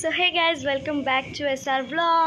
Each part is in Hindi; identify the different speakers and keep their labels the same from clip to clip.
Speaker 1: So hey guys, welcome back to SR Vlog.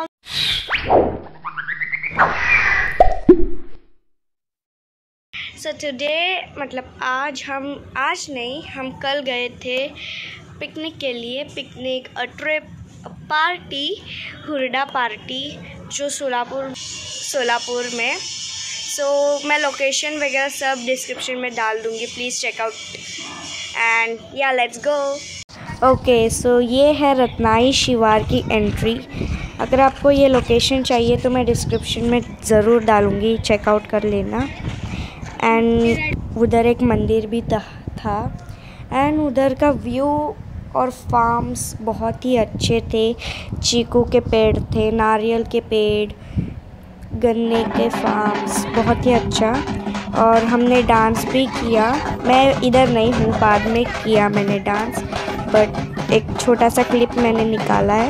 Speaker 1: So today मतलब हम कल गए थे पिकनिक के लिए। पिकनिक ट्रिप पार्टी हुरडा पार्टी जो सोलापुर में। मैं लोकेशन वगैरह सब डिस्क्रिप्शन में डाल दूँगी, please check out and yeah let's go. Okay, so ये है रत्नाई शिवार की एंट्री। अगर आपको ये लोकेशन चाहिए तो मैं डिस्क्रिप्शन में ज़रूर डालूँगी, चेकआउट कर लेना। एंड उधर एक मंदिर भी था एंड उधर का व्यू और फार्म्स बहुत ही अच्छे थे। चीकू के पेड़ थे, नारियल के पेड़, गन्ने के फार्म्स, बहुत ही अच्छा। और हमने डांस भी किया। मैं इधर नहीं हूँ, बाद में किया मैंने डांस, बट एक छोटा सा क्लिप मैंने निकाला है।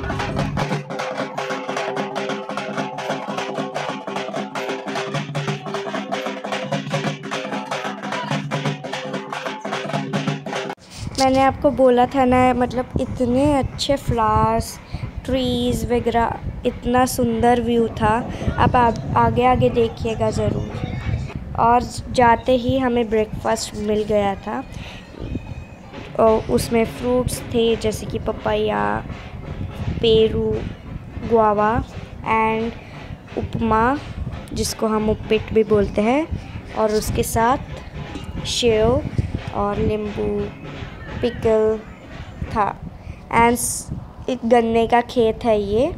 Speaker 1: मैंने आपको बोला था ना, मतलब इतने अच्छे फ्लावर्स, ट्रीज़ वगैरह, इतना सुंदर व्यू था। आप आगे आगे देखिएगा ज़रूर। और जाते ही हमें ब्रेकफास्ट मिल गया था और उसमें फ्रूट्स थे जैसे कि पपाया, पेरू, गुआवा एंड उपमा जिसको हम उपीट भी बोलते हैं, और उसके साथ सेव और नींबू पिकल था। एंड एक गन्ने का खेत है ये।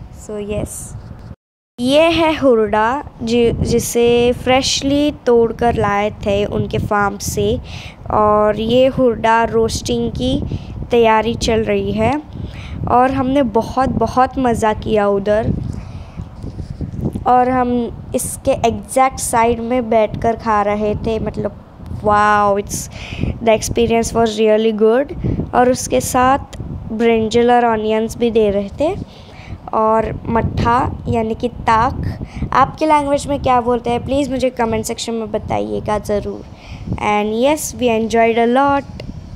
Speaker 1: ये है हुरडा जिसे फ्रेशली तोड़कर लाए थे उनके फार्म से, और ये हुरडा रोस्टिंग की तैयारी चल रही है। और हमने बहुत मज़ा किया उधर, और हम इसके एग्जैक्ट साइड में बैठकर खा रहे थे। मतलब wow, the experience was really good. और उसके साथ ब्रिंजल और ऑनियंस भी दे रहे थे, और मट्ठा यानी कि ताक। आपके लैंग्वेज में क्या बोलते हैं प्लीज़ मुझे कमेंट सेक्शन में बताइएगा ज़रूर। And yes, we enjoyed a lot.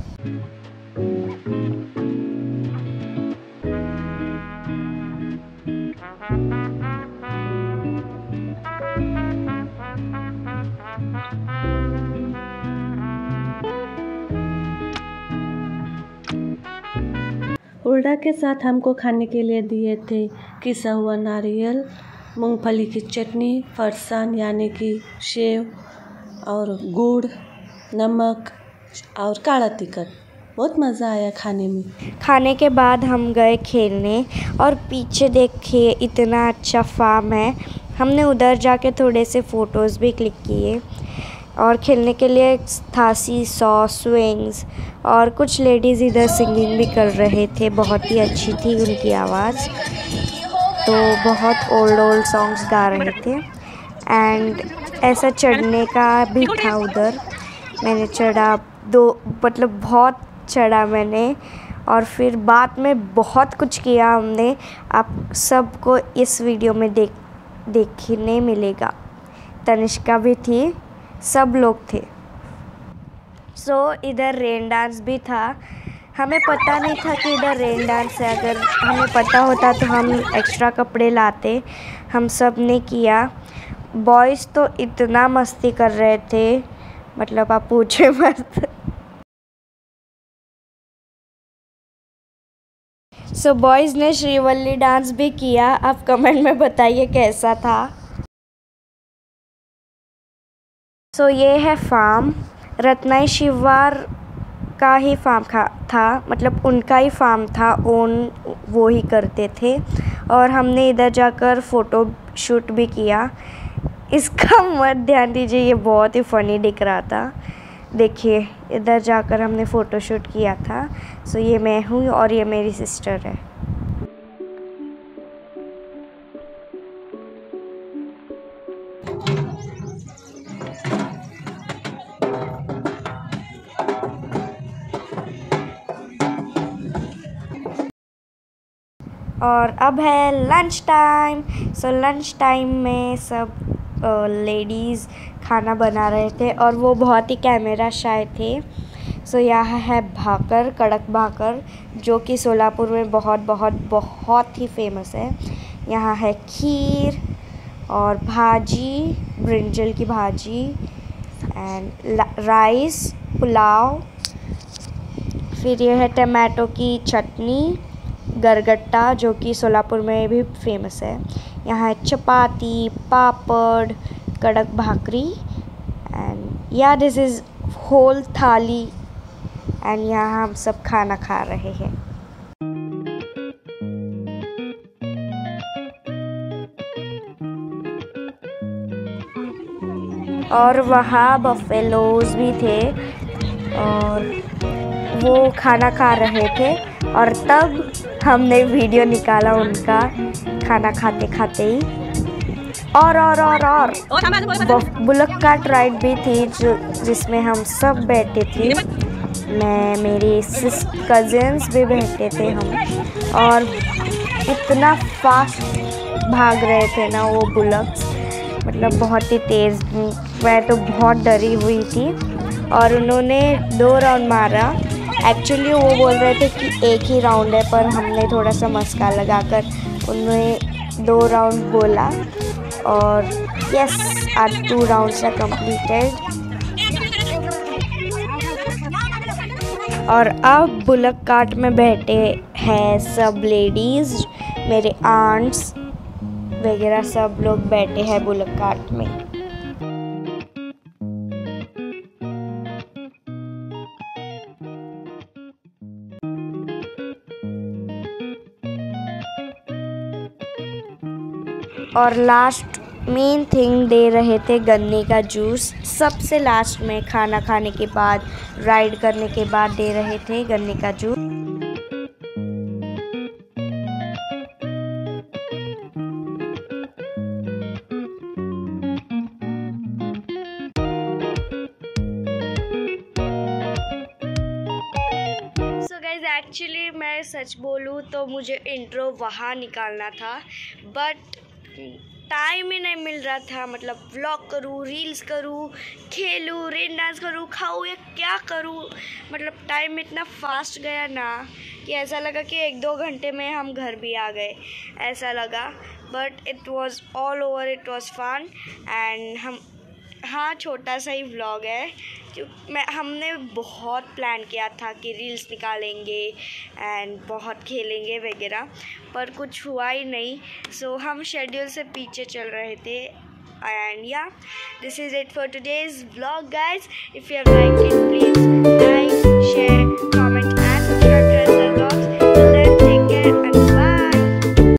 Speaker 2: हुरडा के साथ हमको खाने के लिए दिए थे किसा हुआ नारियल, मूंगफली की चटनी, फरसान यानी कि सेव, और गुड़, नमक और काला तिखट। बहुत मज़ा आया खाने में।
Speaker 1: खाने के बाद हम गए खेलने, और पीछे देखिए इतना अच्छा फार्म है। हमने उधर जाके थोड़े से फ़ोटोज़ भी क्लिक किए। और खेलने के लिए था सॉ, स्विंग्स, और कुछ लेडीज़ इधर सिंगिंग भी कर रहे थे। बहुत ही अच्छी थी उनकी आवाज़, तो बहुत ओल्ड सॉन्ग्स गा रहे थे। एंड ऐसा चढ़ने का भी था उधर। मैंने चढ़ा बहुत चढ़ा मैंने, और फिर बाद में बहुत कुछ किया हमने। आप सबको इस वीडियो में देखने मिलेगा। तनिष्का भी थी, सब लोग थे। इधर रेन डांस भी था। हमें पता नहीं था कि इधर रेन डांस है। अगर हमें पता होता तो हम एक्स्ट्रा कपड़े लाते। हम सब ने किया। बॉयज़ तो इतना मस्ती कर रहे थे, मतलब आप पूछे मत। बॉयज़ ने श्रीवल्ली डांस भी किया। आप कमेंट में बताइए कैसा था। ये है फार्म। रत्नाई शिवार का ही फार्म था, मतलब उनका ही फार्म था, वो ही करते थे। और हमने इधर जाकर फ़ोटो शूट भी किया। इसका मत ध्यान दीजिए, ये बहुत ही फ़नी दिख रहा था। देखिए इधर जाकर हमने फ़ोटो शूट किया था। ये मैं हूँ और ये मेरी सिस्टर है। और अब है लंच टाइम। लंच टाइम में सब लेडीज़ खाना बना रहे थे, और वो बहुत ही कैमरा शाय थे। सो यहाँ है भाकर, कड़क भाकर, जो कि सोलापुर में बहुत बहुत बहुत ही फेमस है। यहाँ है खीर और भाजी, ब्रिंजल की भाजी एंड राइस, पुलाव। फिर ये है टमाटो की चटनी, गरगट्टा, जो कि सोलापुर में भी फेमस है। यहाँ है चपाती, पापड़, कड़क भाकरी and yeah this is whole thali. And यहाँ हम सब खाना खा रहे हैं। और वहाँ बफेलोज भी थे और वो खाना खा रहे थे और तब हमने वीडियो निकाला उनका खाना खाते खाते ही। और बुलक कार्ट राइड भी थी जिसमें हम सब बैठे थे। मैं, मेरे कज़िन्स भी बैठे थे हम, और इतना फास्ट भाग रहे थे ना वो बुलक्स, मतलब बहुत ही तेज़। मैं तो बहुत डरी हुई थी। और उन्होंने 2 राउंड मारा। एक्चुअली वो बोल रहे थे कि एक ही राउंड है, पर हमने थोड़ा सा मस्का लगाकर उन्हें 2 राउंड बोला। और यस, आज 2 राउंड्स आर कंप्लीटेड। और अब बुलक कार्ट में बैठे हैं सब लेडीज़, मेरे आंट्स वगैरह सब लोग बैठे हैं बुलक कार्ट में। और लास्ट मेन थिंग दे रहे थे गन्ने का जूस। सबसे लास्ट में खाना खाने के बाद, राइड करने के बाद दे रहे थे गन्ने का जूस। सो गाइज, एक्चुअली मैं सच बोलूँ तो मुझे इंट्रो वहाँ निकालना था, बट टाइम ही नहीं मिल रहा था। मतलब व्लॉग करूँ, रील्स करूँ, खेलूँ, रेन डांस करूँ, खाऊँ या क्या करूँ। मतलब टाइम इतना फास्ट गया ना कि ऐसा लगा कि 1-2 घंटे में हम घर भी आ गए, ऐसा लगा। But it was all over, it was fun. And हाँ, छोटा सा ही व्लॉग है। हमने बहुत प्लान किया था कि रील्स निकालेंगे एंड बहुत खेलेंगे वगैरह, पर कुछ हुआ ही नहीं। सो हम शेड्यूल से पीछे चल रहे थे। And yeah, this is it for today's vlog guys. If you have liked it, please like, share